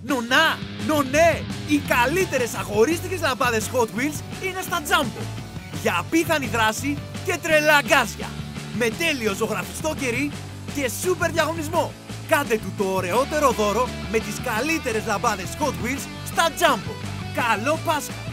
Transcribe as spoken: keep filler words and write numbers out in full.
Νονά, νονέ, οι καλύτερες αγορίστικες λαμπάδες Hot Wheels είναι στα Jumbo. Για απίθανη δράση και τρελά γκάζια. Με τέλειο ζωγραφιστό κερί και σούπερ διαγωνισμό. Κάντε του το ωραιότερο δώρο με τις καλύτερες λαμπάδες Hot Wheels στα Jumbo. Καλό Πάσχα!